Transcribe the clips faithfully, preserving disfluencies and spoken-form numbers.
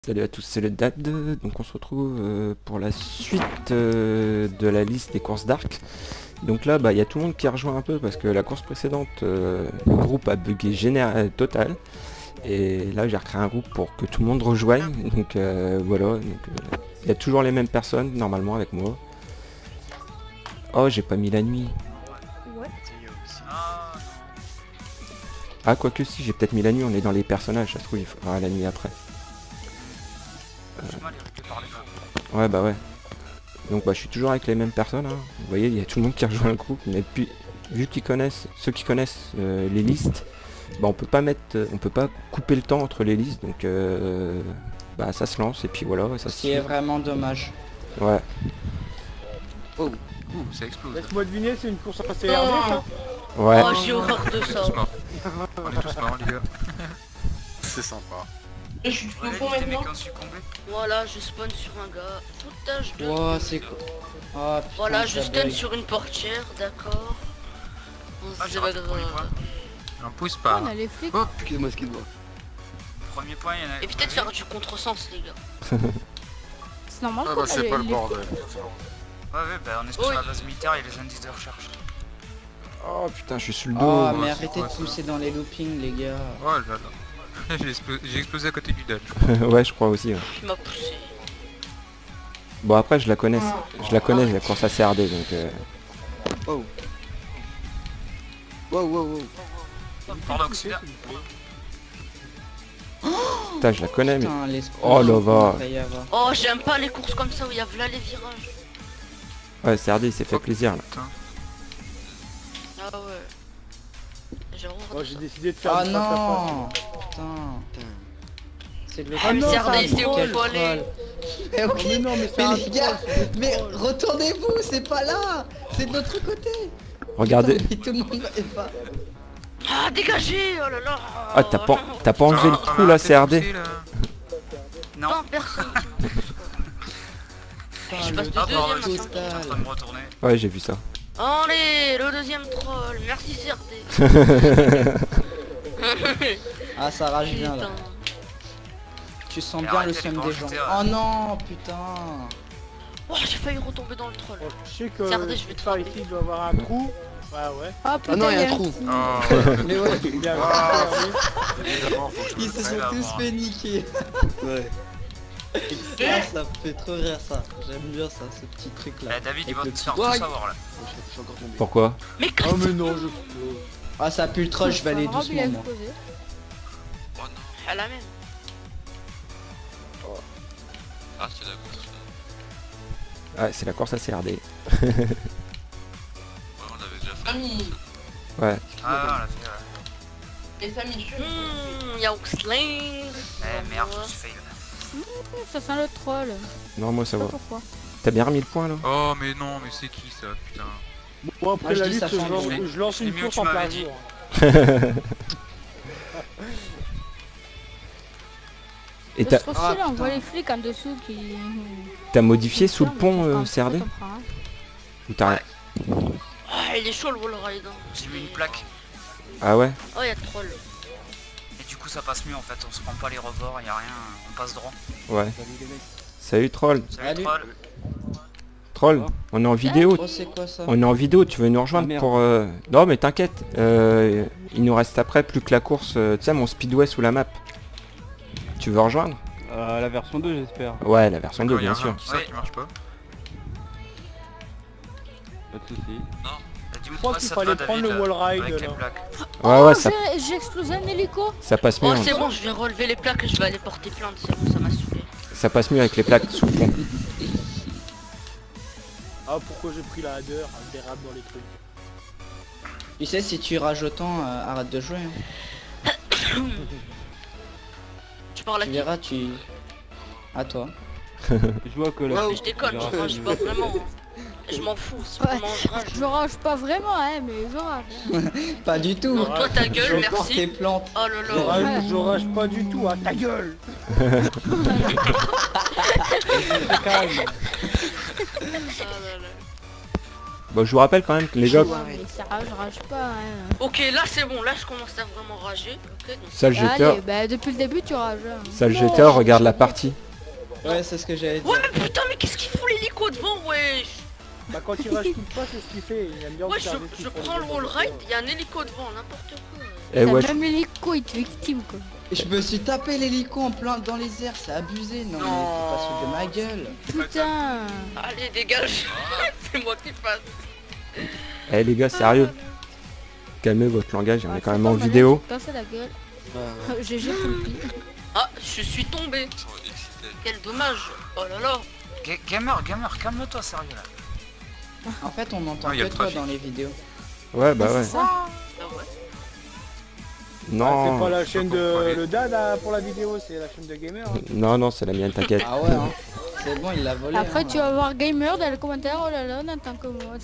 Salut à tous, c'est le Dad, donc on se retrouve euh, pour la suite euh, de la liste des courses d'arc. Donc là, bah, il y a tout le monde qui rejoint un peu parce que la course précédente, euh, le groupe a bugué général total. Et là, j'ai recréé un groupe pour que tout le monde rejoigne. Donc euh, voilà, donc, euh, il y a toujours les mêmes personnes normalement avec moi. Oh, j'ai pas mis la nuit. Ouais. Ah, quoique si, j'ai peut-être mis la nuit, on est dans les personnages, ça se trouve il faudra la nuit après. Ouais bah ouais. Donc bah je suis toujours avec les mêmes personnes, hein. Vous voyez, il y a tout le monde qui rejoint le groupe, mais puis vu qu'ils connaissent, ceux qui connaissent euh, les listes, bah on peut pas mettre, euh, on peut pas couper le temps entre les listes, donc euh, bah ça se lance et puis voilà, ça Ce se qui est fait. vraiment dommage. Ouais. Oh, ouh, ça explose. Laisse-moi deviner, c'est une course à C R D ça. Ouais. Oh, j'ai horreur de ça. Tous morts. On est tous morts les gars. C'est sympa. Et je suis au fond Voilà, maintenant. mecs ont succombé. Voilà, je spawn sur un gars. Foutage de... Wow, c'est quoi? Oh, putain, Voilà, je ça stun bug. sur une portière, d'accord. Bon, Ah, c'est j'ai pas raté le premier grave. point. Un pouce pas. On a les flics. Oh, excuse-moi, excuse-moi. Premier point, il y en a. Évitez de faire du contresens, les gars. C'est normal Ah qu'on bah c'est a pas les- le les- bordel. Ouais, ouais, bah on est sur Oui. la base militaire, il y a les indices de recherche. Oh putain, je suis sous le dos. Oh, ouais, mais c'est arrêtez quoi, de ça pousser dans les loopings, les gars. Oh là là. J'ai explo- j'ai explosé à côté du dalle. Ouais, je crois aussi. Ouais. Qui m'a poussé. Bon après je la connais, je la connais la course à C R D donc. Euh... Oh. Wow, wow, wow. Pardon, Oxyda. Putain, je la connais mais. Putain, les Oh, là va. va y avoir. Oh, j'aime pas les courses comme ça où il y a là les virages. Ouais, C R D il s'est fait plaisir là. Putain. Ah ouais. J'ai horreur Moi de j'ai ça. décidé de faire Oh du face à non. Putain. C'est de le Ah, mais non, c'est c'est un R D, c'est où troll. il faut aller. Mais face. ok, Mais non, mais c'est mais un les gars, troll, c'est des mais trolls. retournez-vous, c'est pas là. C'est de l'autre côté. Regardez. Putain, mais tout le monde est pas. Ah, dégagez. Oh là là. Ah t'as pas, t'as pas enlevé le Ah, trou là arrêtez C R de D. pousser, là. Non. Non, personne qui me pousse. Putain, Je passe le de Ah, deuxième pardon, je suis en total. train de me retourner. Ouais j'ai vu ça. Allez, le deuxième troll. Merci C R D. Ah, ça rage bien là. Putain. Tu sens Mais bien le arrêtez seum les des gens. grands jeteurs, Oh là. non, putain. Oh, j'ai failli retomber dans le troll. Oh, je sais que C R D, je vais te par frapper. ici il doit avoir un trou. Ouais ouais. Ah putain, Ah non, il y a un un trou. Oh, Mais ouais, Il y a Ah. Évidemment, faut que je ils le se fasse. sont là, tous moi. fait niquer. Ouais. Ah, ça me fait trop rire ça. J'aime bien ça, ce petit truc là. bah, David, il Avec va le te petit- faire tout Ouais. savoir là. Je suis- je suis encore tombé. Pourquoi? Mais Oh casse. mais non, je... Ah, ça pue le troll, je vais aller Rob, il a doucement moi. explosé. À la même. Ah, c'est la course. Ah c'est la course à C R D. Ouais, on l'avait déjà fait. Famille. Ouais. Ah, on l'a fait, ouais. Les familles. Hum, y'a Oxlane. Eh merde, je fail. Ça sent le troll. Non moi ça Je sais va. pas pourquoi. T'as bien remis le point là? Oh, mais non, mais c'est qui ça, putain. Moi après Moi, je la dis, lutte, ça je, change. lance- Je l'ai- je lance je l'ai une mis où course tu en m'avais plein dit. jour. Et C'est t'as trop Ah, stylé, on voit putain. les flics en dessous qui... t'as modifié sous le Putain, pont mais euh, je C R D? comprends pas, Ou t'as rien? Ah, il est chaud le wall ride. hein. J'ai mis une plaque. Ah ouais? Oh, y'a le troll. Et du coup, ça passe mieux en fait. On se prend pas les rebords, y a rien. On passe droit. Ouais. Salut troll. Salut, Salut. troll. Troll, on est en vidéo. Oh, c'est quoi ça? On est en vidéo, tu veux nous rejoindre Ah, merde. pour... euh, Non mais t'inquiète, euh, il nous reste après plus que la course, euh, tu sais mon speedway sous la map. Tu veux rejoindre? Euh, la version deux j'espère, Ouais, la version deux D'accord, y a bien un sûr. jeu qui ça Ouais. qui marche pas. pas de soucis. Bah, Je dis-moi crois pas qu'il ça te fallait va, prendre David, le wall euh, ride avec les là. plaques. Ouais Oh, ouais, ça, j'ai- j'ai explosé un hélico. ça passe mieux, Oh, hein. c'est bon, je vais relever les plaques et je vais aller porter plainte. C'est bon, ça m'a saoulé. Ça passe mieux avec les plaques sous le pont. Ah pourquoi j'ai pris la header, elle dérape dans les trucs. Tu sais, si tu rages autant, euh, arrête de jouer. Hein. Tu parles à Tu qui? verras, tu... À toi. Je vois que la... Mais je déconne, je rage pas vraiment. hein. Je m'en fous, c'est Ouais. comment je rage. Je rage pas vraiment, hein, mais je rage. Pas du tout. Non, toi ta gueule, Je porte tes merci. plantes. Oh là Je là. rage, Ouais. je rage pas du tout, hein, ta gueule. Calme. Ah là là. Bon, je vous rappelle quand même que les gars, Ouais, mais ça rage, rage pas. Hein. Ok, là c'est bon, là je commence à vraiment rager. Ok, donc ça le G T A, Allez, bah depuis le début tu rages. Hein. ça le G T A, regarde la partie. Ouais, c'est ce que j'allais dire. ouais, mais putain, mais qu'est-ce qu'il fout l'hélico devant, wesh? Bah quand il rage tout pas, c'est ce qu'il fait. Il aime bien Ouais, je, observer ce qu'il je fait. prends le wall ride, il y a un hélico devant, n'importe quoi. Eh T'as ouais, même l'hélico, il te victime quoi. Je me suis tapé l'hélico en plein dans les airs, c'est abusé. Non, mais faut pas se foutre de ma gueule. Putain. Allez, dégage. C'est moi qui passe. eh les gars, sérieux. Calmez votre langage, on Ouais, est quand faut même pas en me vidéo. Casser la gueule. Ouais, ouais. G G full pi. Ah, je suis tombé. Ils sont excités. Quel dommage. Oh là là. Ga- Gamer, gamer, calme-toi, sérieux là. En fait, on n'entend Ah, y a que le toi trafic. dans les vidéos. Ouais, bah Ah, ouais. c'est ça. Ah ouais. Ah, c'est Non, pas la chaîne pas de pourquoi les- le dad là, pour la vidéo, c'est la chaîne de gamer. Hein. non, non, c'est la mienne, t'inquiète. Ah ouais, hein. C'est bon, il l'a volé. Après hein, tu là. vas voir gamer dans les commentaires, oh là là, on attend que moi.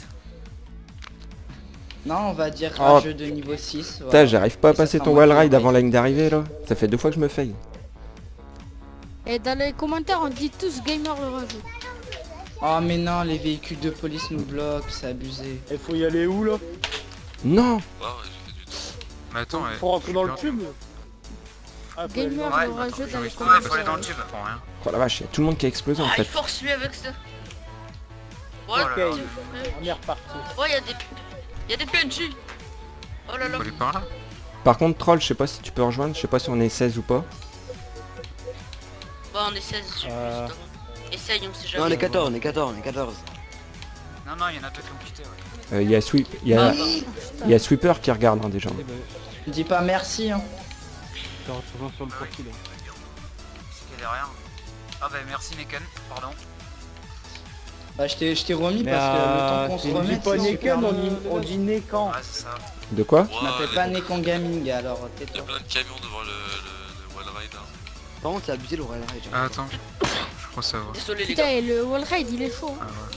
Non, on va dire Oh. rageux de niveau six. Putain, voilà. j'arrive pas à Et ça passer sera ton moi wall qui ride ride. avant la ligne d'arrivée là. Ça fait deux fois que je me faille. Et dans les commentaires on dit tous gamer le rajout. Oh mais non, les véhicules de police nous bloquent, c'est abusé. Il faut y aller où là? Non. Ouais, ouais, j'ai fait du temps. Mais attends, ouais. Faut rentrer dans le tube. Ah, faut aller Gamer dans- Ouais, le bah, rageux attends, dans les ouais, faut aller dans commentaires. le tube pour rien. Oh la vache, y a tout le monde qui a explosé en Ah, fait. il force lui avec ça. Ouais, Ok, là là. on est reparti. ouais, il y a des il y a des P N J. Oh là là. Faut aller par là. Par contre, Troll, je sais pas si tu peux rejoindre, je sais pas si on est seize ou pas. Bah on est seize, je Euh. justement. Essaye, on sait Non, on jamais. est quatorze, on est quatorze, on est quatorze. Non, non, il y en a deux qui ont quitté, ouais. Euh, y a Sweep, y Ah, a, bah. y a Sweeper qui regarde hein, déjà. Eh ben, Dis pas merci, hein. je te rejoins sur le profil. C'est qu'il y a derrière. Ah bah merci Neken, pardon. Bah je t'ai je t'ai remis Mais, parce que euh, le temps qu'on c'est se une On dit remette, pas c'est super Neken, on long. dit, on dit Nekan. Ouais, c'est ça. De quoi? Je m'appelle pas Nekan Gaming alors Il y a tais-toi. plein de camions devant le, le, le wall ride. Hein. Par contre, c'est abusé le wall ride. Ah, attends. Je crois savoir. Désolé les Putain gars. et le wall ride il est chaud. Ah ouais.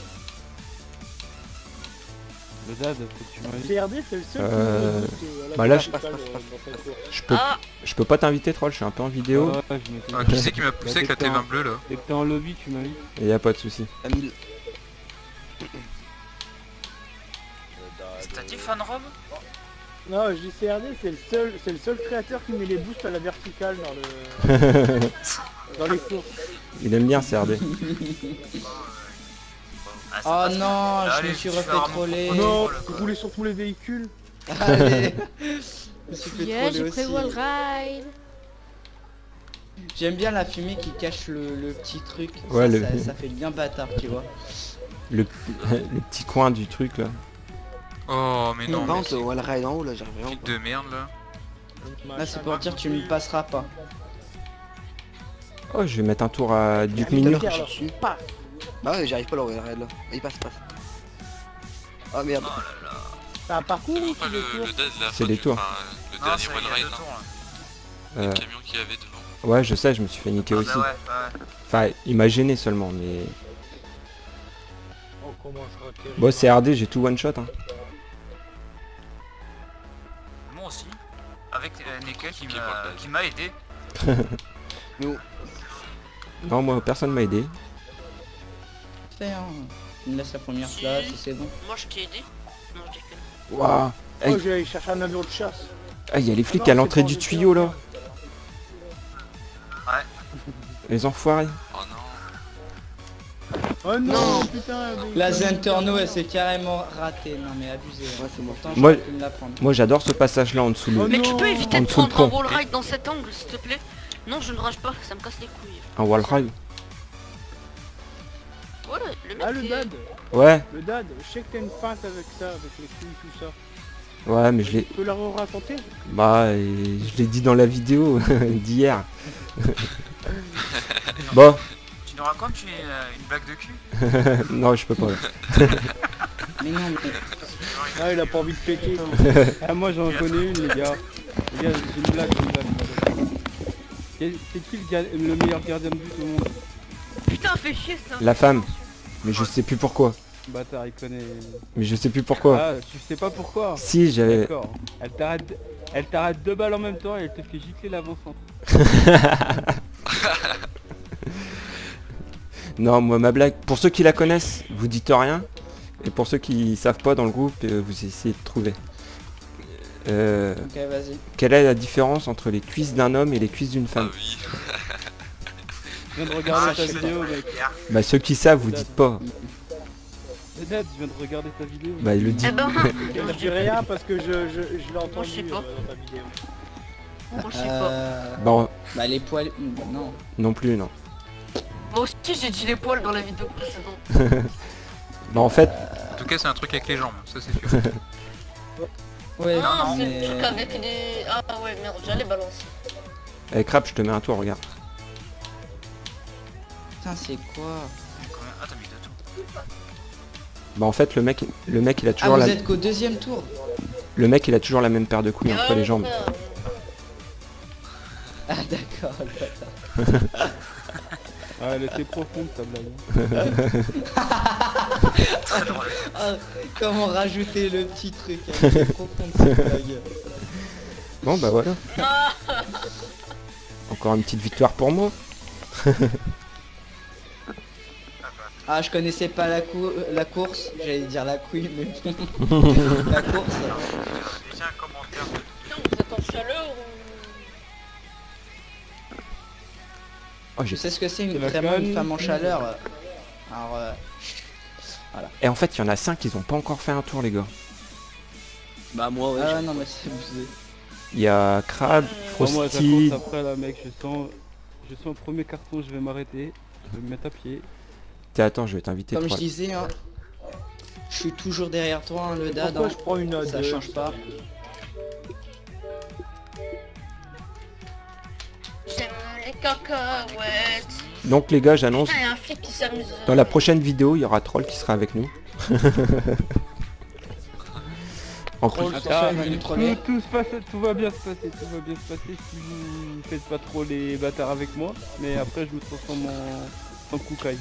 Le dad, faut que tu m'invites. C R D, c'est le seul qui Euh, nous dit que la bah là, je- verticale, euh, dans cette course. Je peux, Ah, je peux pas t'inviter Troll, je suis un peu en vidéo. Ouais, ouais, je m'étais Ah, dit. qui c'est qui m'a poussé avec la T vingt bleue là? Dès que t'es en lobby, tu m'invites. Et y a pas de souci. À mille. T'as dit fan rob? Non, je dis C R D, c'est le seul, c'est le seul créateur qui met les boosts à la verticale dans le, dans les courses. Il aime bien C R D. Ah, ça Oh passe. non, je Allez, me suis tu refait fais rarement troller. Oh non, Oh, le vous roulez sur tous les véhicules. Allez. Je me suis fait Yeah, troller j'ai pris aussi. wall ride. J'aime bien la fumée qui cache le, le petit truc. Ouais, ça, le- ça, ça fait bien bâtard, tu vois. Le, le petit coin du truc là. Oh mais non, Par mais contre, c'est le wall ride en haut, là, j'arrive vraiment une pas. de merde là. Là, c'est pour dire que tu me passeras pas. Oh, je vais mettre un tour à Duke Ah, Minu. tout à l'heure, alors, je suis- passe. Bah ouais, j'arrive pas le wall ride là. Il passe, passe. Ah merde. Oh là là. C'est un parcours ou Pas c'est le, des tours? le dead la C'est fin des du- tours. enfin, le Non, dernier c'est wall il y a ride deux là. tours là. Euh, Le camion qu'il y avait devant. ouais, je sais, je me suis fait niquer Ah aussi. bah ouais, ouais. Enfin, il m'a gêné seulement, mais... On commencera à terminer. Bon, C R D, j'ai tout one shot. Hein. Moi aussi. Avec euh, Neken qui Qui m'a est qui m'a aidé. Non, moi, personne m'a aidé. Fais, hein. Tu me laisses la première Si. place et c'est bon. moi je t'ai aidé. Non, je déconne. Waouh. Oh, je vais aller chercher un avion de chasse. Ah, il y a les flics Ah non, à l'entrée c'est du pas en tuyau là. Ouais. Les enfoirés. Oh non. Oh non, Non. putain. mais- La Zentorno, elle s'est carrément ratée. Non mais abusé. hein. Ouais, c'est bon. Pourtant, Moi- j'aurais pu me la prendre. Moi, j'adore ce passage là en dessous. Oh Le... Mais tu non. peux éviter En de dessous le prendre un pont. wall ride dans cet angle, s'il te plaît? Non, je ne rage pas, ça me casse les couilles. Un wall ride. Voilà, le mec Ah, le est- dad. Ouais, Le dad, je sais que t'as une feinte avec ça, avec les couilles, tout ça. ouais, mais je l'ai... Tu peux la raconter? Bah, et je l'ai dit dans la vidéo d'hier. Bon, Tu nous racontes une, euh, une blague de cul? non, je peux pas. Mais non, mais Ah, il a pas envie de péter. Ah, moi j'en connais une, les gars. Les gars, j'ai une blague, j'ai une blague. C'est c'est qui le, ga- le meilleur gardien de but au monde? Putain, fais chier ça. La femme. Mais je sais plus pourquoi. Bâtard, il connaît. Mais je sais plus pourquoi. Ah, tu sais pas pourquoi? Si, j'avais... D'accord. Elle t'arrête, elle t'arrête deux balles en même temps et elle te fait gicler l'avant-centre. Non, moi, ma blague, pour ceux qui la connaissent, vous dites rien. Et pour ceux qui savent pas dans le groupe, euh, vous essayez de trouver. Euh, Ok, vas-y. quelle est la différence entre les cuisses d'un homme et les cuisses d'une Ah femme? oui. Je viens de regarder Ah, ta je sais vidéo, pas. mec. Bah ceux qui savent, vous dites pas. Net, je viens de regarder ta vidéo. Bah il le dit. Eh ben, Je dis rien parce que je, je, je l'ai entendu je sais pas. euh, dans ta vidéo. moi je sais pas. Euh... Bon, Bah les poils... Non. non plus, non. Moi aussi j'ai dit les poils dans la vidéo précédente. Bah en fait, En tout cas, c'est un truc avec les jambes, ça c'est sûr. Ouais, Ah, non, c'est mais... le truc avec les... Ah ouais, merde, j'allais balancer. avec Crap, je te mets un tour, regarde. Putain, c'est quoi? Combien- Ah, t'as mis deux tours. Bah en fait, le mec, le mec il a Ah, toujours vous la, êtes qu'au deuxième tour? le mec il a toujours la même paire de couilles Ah, entre les jambes. frère. Ah d'accord, le bâtard. Ah, elle était profonde ta blague. Très drôle. Ah, comment rajouter le petit truc? Elle est profonde cette blague. Bon bah voilà. Encore une petite victoire pour moi. Ah, je connaissais pas la, cou la course, j'allais dire la couille, mais bon. La course. Déjà un commentaire. Putain, vous êtes en chaleur ou... Oh, Je j'ai... sais ce que c'est une, C'est la vraiment une conne. femme en chaleur. Alors, euh, Et en fait, il y en a cinq, ils ont pas encore fait un tour les gars. Bah moi ouais. ah j'ai- non mais c'est abusé. Il y a Crab, Pour moi, ça Frosty. compte après là, mec. Je sens, je sens un premier carton, je vais m'arrêter. Je vais me mettre à pied. Tiens, attends, je vais t'inviter. Comme je Troll. disais, hein, je suis toujours derrière toi, hein, le dad. Pourquoi hein. je prends une note Ça de- change pas. J'aime les cacahuètes. Donc les gars, j'annonce, Putain, y a un flic qui s'amuse. dans la prochaine vidéo, il y aura Troll qui sera avec nous. En plus, Troll. Ah, Attention, il nous tout, trollait. tout se passe, tout va bien se passer, tout va bien se passer si vous faites pas trop les bâtards avec moi. Mais après, je me transforme en, en Kukai.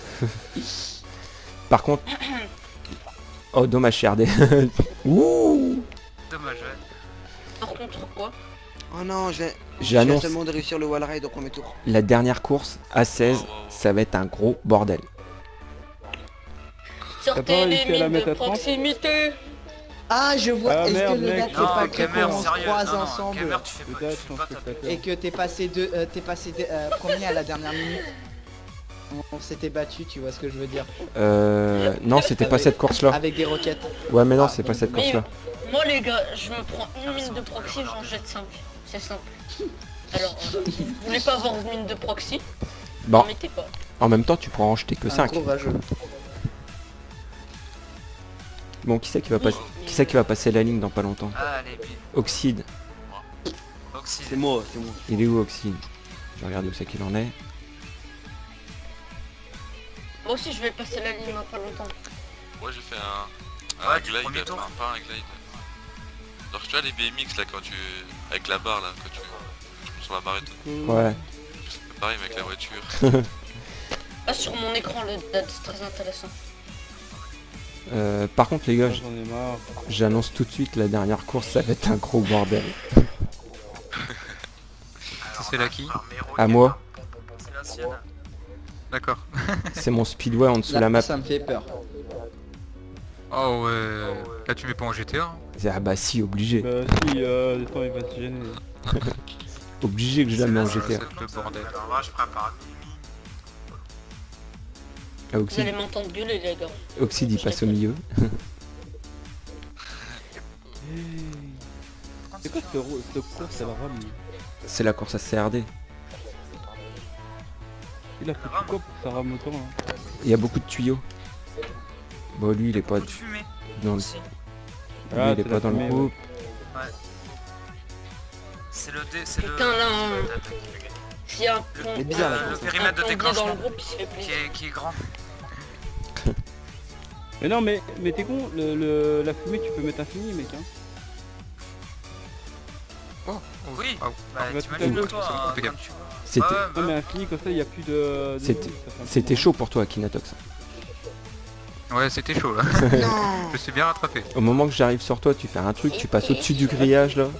par contre... Oh, dommage, C R D. Ouh. Dommage, ouais. Par contre quoi? Oh non, je viens... je J'annonce. viens seulement de réussir le wall ride au premier tour. La dernière course, à seize, Oh, wow. ça va être un gros bordel. Sortez pas les réussi à la mines mettre de à trente? proximité. Ah, je vois. Ah, Est-ce merde, que le mec. dad c'est Non, pas que Gamer, on se sérieux. croise Non, non, ensemble Gamer, tu fais Le pas, dad, tu je fais suis pas un ta spectateur. et que t'es passé de, euh, t'es passé de, euh, premier à la dernière minute. On, on s'était battu, tu vois ce que je veux dire. Euh... Non, c'était pas cette course-là. Avec des roquettes. Ouais, mais non, c'est pas cette Mais course-là. moi les gars, je me prends une mine de proxy, j'en jette cinq. C'est simple. Alors, euh, vous voulez pas avoir une mine de proxy? Bon, N'en mettez pas. en même temps, tu pourras en jeter que Un cinq. courageux. Bon, qui c'est qui va passer qui c'est qui va passer la ligne dans pas longtemps? Allez, puis Oxyde. Oxyde. C'est moi, c'est moi. Il est où Oxyde? Je vais regarder où c'est qu'il en est. Moi aussi je vais passer la ligne dans pas longtemps. Moi j'ai fait un, un Ouais, du premier glide, tour. enfin pas un glide. Alors tu vois les B M X là quand tu... avec la barre là, quand tu... sur la barrette. Ouais. C'est pareil mais avec la voiture. Ah, sur mon écran le dad, c'est très intéressant. Euh, par contre les gars, j- J'en ai marre. j'annonce tout de suite la dernière course, ça va être un gros bordel. Ça c'est la qui? À moi, C'est la sienne. D'accord. c'est mon speedway en dessous de Là, la map. ça me fait peur. Oh ouais. Là tu mets pas en G T A hein. Ah bah si, obligé. Bah si, euh, attends, il va se gêner. Obligé que je la mets en G T A. C'est le bordel. Alors là je prépare. Ah, Vous Oxyde, allez m'entendre gueuler les gars. Oxyde il passe au milieu. C'est quoi cette, ro- cette course à la rame? C'est la course à C R D. Il a fait quoi pour que ça rame autant hein? Il y a beaucoup de tuyaux. Bon lui il est pas Coup de fumée dans le, aussi. lui, Ah, il est c'est pas la dans le fumée, groupe. C'est le dé, c'est le... Putain, là, hein. S'il y a un plomb, Elle est bizarre, la euh, course. Le périmètre de un plombier déclenchement. dans le groupe, il se fait qui plaisir. est, qui est grand. Mais non, mais, mais t'es con, le, le- la fumée tu peux mettre infini, mec. Hein. Oui. Ah, Bah bah, t'imagines tout à toi, fait. hein, Impeccable. comme tu veux. C'était Ouais, ouais, Non, bah, mais infini comme ça, il y a plus de. de C'était- bruit, ça fait un peu c'était moins. chaud pour toi Kinatox. ouais, c'était chaud là. Non. Je me suis bien rattrapé. Au moment que j'arrive sur toi, tu fais un truc, tu passes au-dessus du grillage là.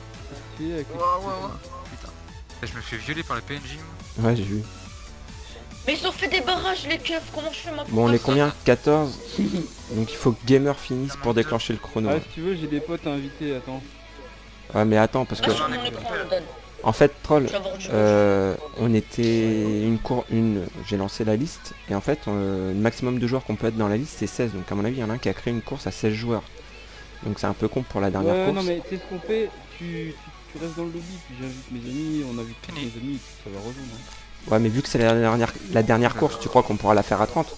Si, avec Ouais, les- ouais, ouais. Putain. Et je me fais violer par le P N J. moi. Ouais, j'ai vu. Mais ils ont fait des barrages les keufs, comment je fais ma Bon, on est progression? combien? quatorze. Donc il faut que Gamer finisse pour déclencher le chrono. Ah, si tu veux, j'ai des potes à inviter, attends. Ouais, mais attends, parce que... Ah, sur mon écran, on le donne. En fait, Troll, Je vais avoir du euh, on était une cour... une... J'ai lancé la liste, et en fait, euh, le maximum de joueurs qu'on peut être dans la liste, c'est seize. Donc à mon avis, il y en a un qui a créé une course à seize joueurs. Donc c'est un peu con pour la dernière Ouais, course. non mais tu sais ce qu'on fait, tu, tu, tu restes dans le lobby, puis j'invite mes amis, on invite tous mes amis, et puis ça va rejoindre. Hein. Ouais, mais vu que c'est la dernière, la dernière course, tu crois qu'on pourra la faire à trente?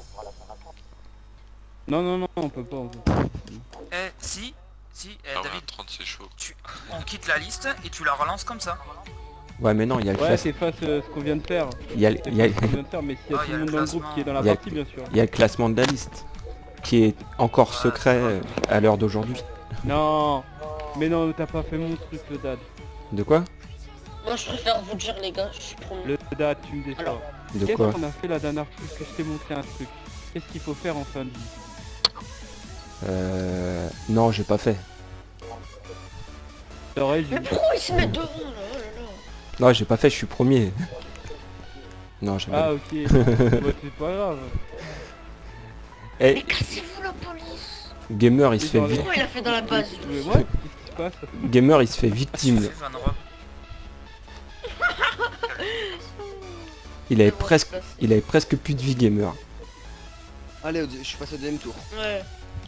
Non, non, non, on peut pas. On peut pas. Eh, si, si, eh, Ah ouais, David, trente c'est chaud. tu... on quitte la liste et tu la relances comme ça. Ouais, mais non, il y a le Ouais, classe... c'est face euh, ce qu'on vient de faire. Il y a, le- C'est il y a- ce qu'on vient de faire, mais s'il y a Ah, tout il y a le monde le dans le groupe classement. qui est dans la Il y a- partie, bien sûr. il y a le classement de la liste, qui est encore secret euh, à l'heure d'aujourd'hui. Non, mais non, t'as pas fait mon truc, le dad. De quoi? Moi je préfère vous dire les gars, je suis promis. Le dad, tu me déçois. Alors, De Qu'est-ce quoi? qu'on a fait la dernière fois que je t'ai montré un truc? Qu'est-ce qu'il faut faire en fin de vie? Euh... Non, j'ai pas fait. L'oreille, Mais j'ai... pourquoi ils se mettent devant là? Oh là là. Non, j'ai pas fait, je suis premier. Non, j'ai Ah pas... ok, bah, c'est pas grave. Eh, Mais cassez-vous la police! Gamer, il se Mais fait dans vi- Pourquoi il a fait dans la base? Mais moi, qu'est-ce qui se passe? Gamer, il se fait victime. Fais Van Rob. Il avait C'est bon, presque... c'est passé. Il avait presque plus de vie, Gamer. Allez, au- je suis passé au deuxième tour. Ouais.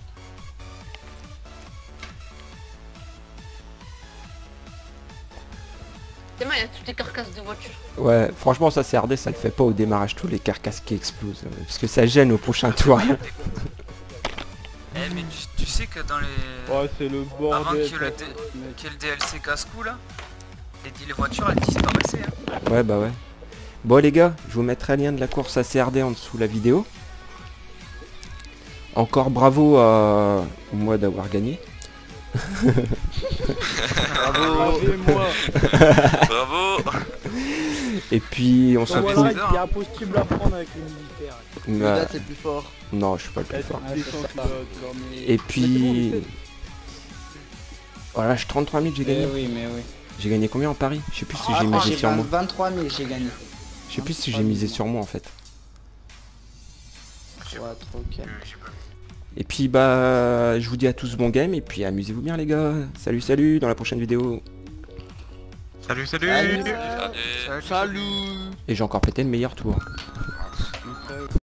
C'est mal, il y a toutes les carcasses de voitures. Ouais, franchement, ça c'est R D, ça le fait pas au démarrage, tous les carcasses qui explosent. euh, Parce que ça gêne au prochain tour. Eh, mais tu, tu sais que dans les... Ouais, c'est le Avant bordel. qu'il y ait le, ça, D- mec. qu'il y ait le D L C casse-cou là, les, les voitures elles disparaissaient. Hein. Ouais, bah ouais. Bon les gars, je vous mettrai le lien de la course à C R D en dessous la vidéo. Encore bravo à moi d'avoir gagné. Bravo. moi Bravo. Et puis on se Bon, retrouve... voilà, il est impossible à prendre avec les militaires. Le Euh, dad, c'est plus fort. Non, je suis pas le plus Eh, fort. tu descends, tu vas- tu vas emmener- Et Mais c'est bon, on puis... le sait. Voilà, je trente-trois mille j'ai Mais gagné. oui, mais oui. J'ai gagné combien en Paris? Je sais plus si Ah, j'ai misé j'ai sur moi. vingt-trois mille, j'ai gagné. Je sais plus si j'ai misé sur moi en fait. Ouais, trop calme. Et puis bah je vous dis à tous bon game et puis amusez-vous bien les gars. Salut salut dans la prochaine vidéo. Salut, salut. Salut. Allez. Salut. Et j'ai encore pété le meilleur tour.